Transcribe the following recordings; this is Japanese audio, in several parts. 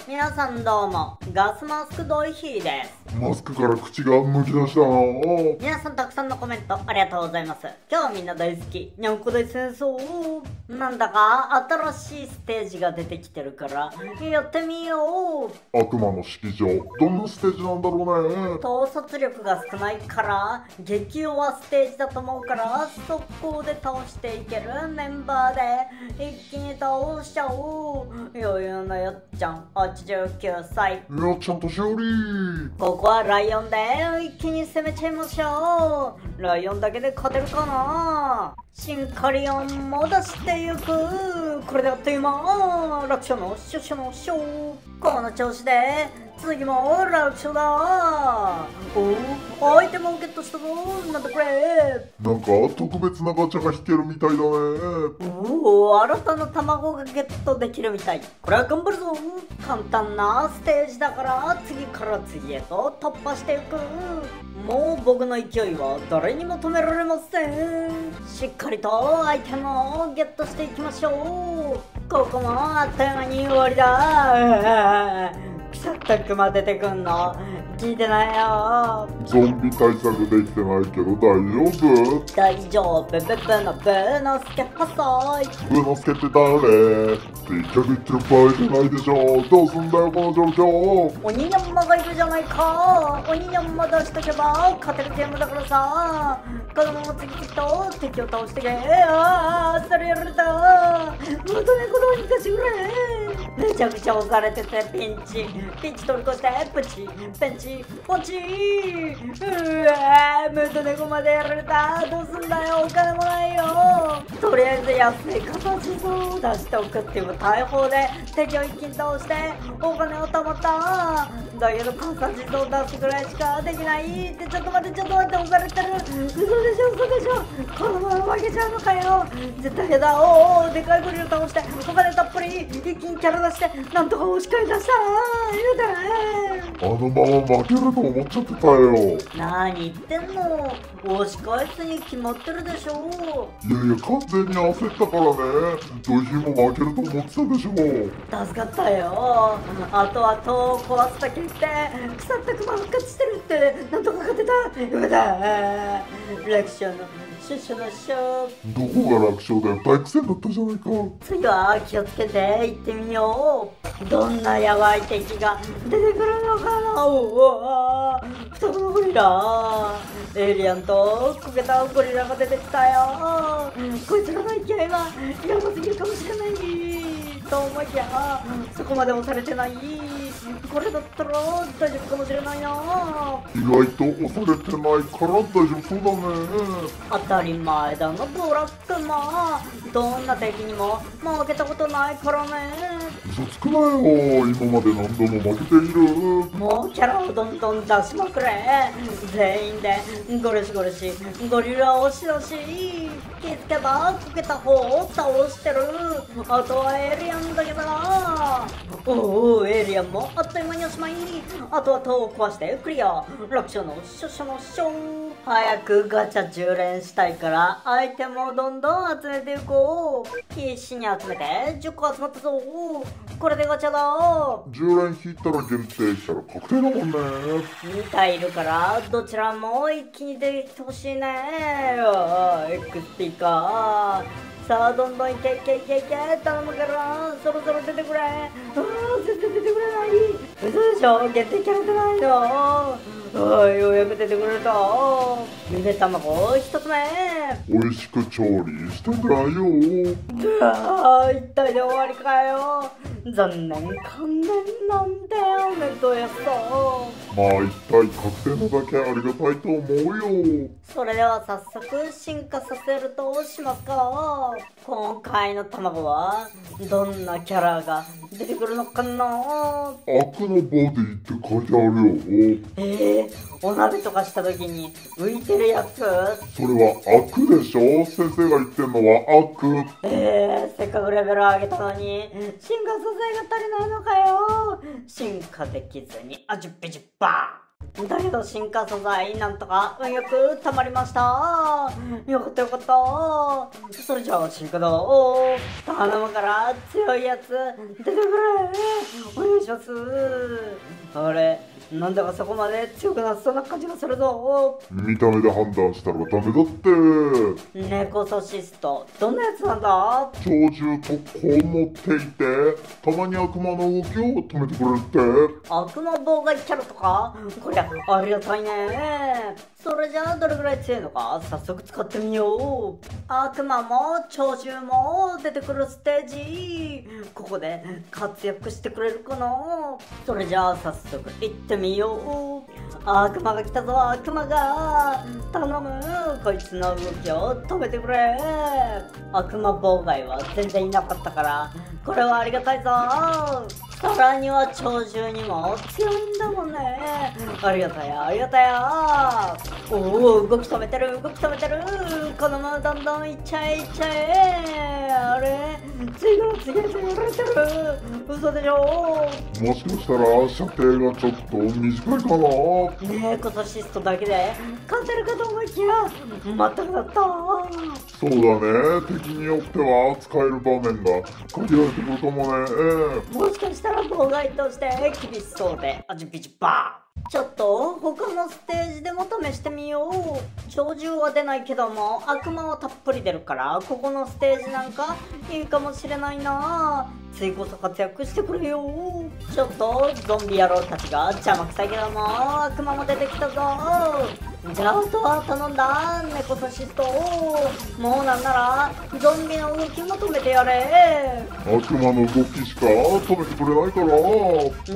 皆さんどうも、ガスマスクドイヒーです。 マスクから口がむき出したな。 皆さんたくさんのコメントありがとうございます。今日はみんな大好き、にゃんこ大戦争。なんだか新しいステージが出てきてるから、やってみよう。 悪魔の式場、どんなステージなんだろうね。 統率力が少ないから、激弱ステージだと思うから、速攻で倒していけるメンバーで、一気に倒しちゃおう。余裕のよっちゃん、89歳。 よっちゃんとしおり。 ここはライオンで一気に攻めちゃいましょう。ライオンだけで勝てるかな。シンカリオンも出していく。これであっという間。楽勝のシュシュのショー。この調子で次も楽勝だ。おアイテムをゲットしたぞ。なんだこれ。 なんか特別なガチャが引けるみたいだね。 新たな卵がゲットできるみたい。これは頑張るぞ。簡単なステージだから次から次へと突破していく。もう僕の勢いは誰にも止められません。しっかりとアイテムをゲットしていきましょう。ここもあっという間に終わりだ。ピシャッとクマ出てくんの聞いてないよ。 ゾンビ対策できてないけど大丈夫？ 大丈夫。ブーノスケ細い。 ブーノスケって誰？ビッチャビッチャ場合じゃないでしょ。どうすんだよこの状況。 鬼ニャンマがいるじゃないか。鬼ニャンマ出しとけば勝てるゲームだからさ。このまま次々と敵を倒してけ。それやられた。またね、この鬼かしぐれ。めちゃくちゃ押されててピンチ取り越してプチペンチポチムートネコまでやられた。どうすんだよ、お金もないよ。とりあえず安い形を出しておくっていう大砲で敵を一気に倒してお金を貯まった。だけど形を出すぐらいしかできないって。ちょっと待って押されてる。嘘でしょこのまま負けちゃうのかよ。絶対やだ。でかいゴリラ倒してお金たっぷり一気にキャラ出してなんとか押し返出した。 あのまま負けると思っちゃってたよ。 何言ってんの。押し返すに決まってるでしょ。 いや完全に焦ったからね。ドイヒも負けると思ってたでしょ。 助かったよ。あとは塔を壊すだけ言って腐ったクマ復活してるって。なんとか勝てた。よかった。楽勝のシュシュのショー。 どこが楽勝だよ。大苦戦だったじゃないか。 次は気をつけて行ってみよう。どんなヤバい敵が出てくるのかな。双子のゴリラ。エイリアンと焦げたゴリラが出てきたよ。こいつらの勢いはヤバすぎるかもしれないと思いきやそこまで押されてない。これだったら大丈夫かもしれないな。 意外と押されてないから大丈夫そうだね。 当たり前だなブラックマン。どんな敵にも負けたことないからね。 嘘つくなよ。今まで何度も負けている。 もうキャラをどんどん出しまくれ。全員でゴリシゴリラ押し気づけばこけた方を倒してる。あとはエイリアンだけだな。エイリアンもあっという間におしまい。あとは塔を壊してクリア。楽勝のシュシュのショー。早くガチャ10連したいからアイテムをどんどん集めていこう。必死に集めて10個集まったぞ。これでガチャだ。 10連引いたら限定キャラ確定だもんね。 2体いるからどちらも一気に出てきてほしいね。XP か。さあどんどんいけ頼むからそろそろ出てくれ。全然出てくれない。嘘でしょ。限定キャラ出ないの。ようやく出てくれた。ゆで卵一つ目。 美味しく調理してんだよ。 一体で終わりかよ。残念観念なんだよ。めんどやさ。 まあ一体確定なだけありがたいと思うよ。 それでは早速進化させるとしますか。今回の卵はどんなキャラが出てくるのかな。 悪のボディって書いてあるよ。 お鍋とかした時に浮いてるやつ。 それは悪でしょ。先生が言ってんのは悪。 せっかくレベル上げたのに進化させが足りないのかよ。進化できずにジュッピジュッパー。 だけど進化素材なんとか運よくたまりました。よかったよかった。それじゃあシンカド頼むから強いやつ出てくれ。お願いします。あれなんだかそこまで強くなさそうな感じがするぞ。 見た目で判断したらダメだって。 ネコソシストどんなやつなんだ。 鳥獣とこう持っていてたまに悪魔の動きを止めてくれるって。 悪魔妨害キャラとかこりゃありがたいね。それじゃあどれぐらい強いのか早速使ってみよう。悪魔も鳥獣も出てくるステージ、ここで活躍してくれるかな。それじゃあ早速行ってみよう。悪魔が来たぞ。悪魔が頼む。こいつの動きを止めてくれ。悪魔妨害は全然いなかったからこれはありがたいぞ。さらには鳥獣にも強いんだもんね。ありがたやありがたや。おお動き止めてる動き止めてる。このままどんどんいっちゃえいっちゃえ。あれ次から次へとやられてる。嘘でしょ。 もしかしたら射程がちょっと短いかな。 ねえこそシストだけで勝てるかと思いきや全くだった。 そうだね、敵によっては使える場面が限られてくるかもね。 もしかしたら妨害として厳しそうであちピチバーン。ちょっと他のステージでも試してみよう。鳥獣は出ないけども悪魔はたっぷり出るからここのステージなんかいいかもしれないな。次こそ活躍してくれよ。ちょっとゾンビ野郎たちが邪魔くさいけども悪魔も出てきたぞ。じゃああとは頼んだネコソシスト。もうなんならゾンビの動きも止めてやれ。 悪魔の動きしか止めてくれないから。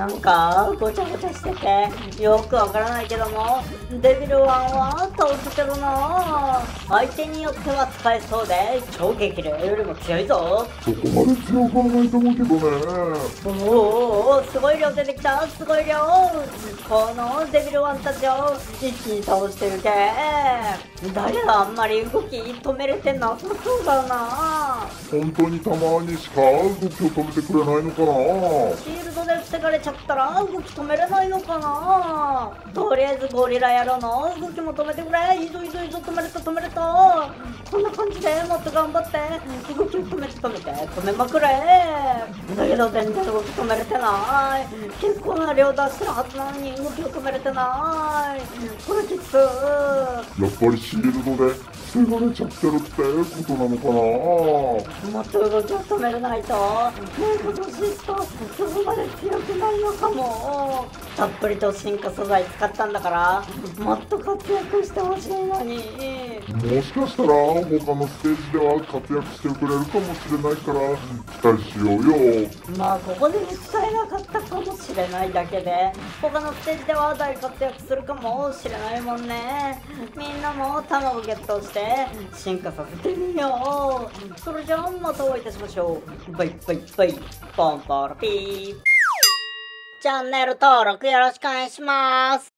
なんかごちゃごちゃしててよくわからないけどもデビルワンは倒せてるな。相手によっては使えそうで超激励よりも強いぞ。 そこまで強くはないと思うけどね。 おおすごい量出てきた。すごい量。このデビルワンたちを一気に倒してるけ。だけどあんまり動き止めれてなさそうだな。 本当にたまにしか動きを止めてくれないのかな。 シールドで防がれちゃったら動き止めれないのかな。とりあえずゴリラ野郎の動きも止めてくれ。いいぞいいぞいいぞ。止めれた止めれた。こんな感じでもっと頑張って動きを止めて止めまくれ。だけど全然動き止めれてない。結構な量出してるはずなのに動きを止めれてない。これきつ。 やっぱりシールドで防がれちゃってるってことなのかな。 もっと動きを止めれないとネコソシストそこまで強くないのかも。たっぷりと進化素材使ったんだからもっと活躍してほしいのに。 もしかしたら他のステージでは活躍してくれるかもしれないから期待しようよ。 まあここで使えなかったかもしれないだけで他のステージでは大活躍するかもしれないもんね。みんなも卵ゲットして進化させてみよう。それじゃあまたお会いいたしましょう。バイバイバイポンポロピー。チャンネル登録よろしくお願いします。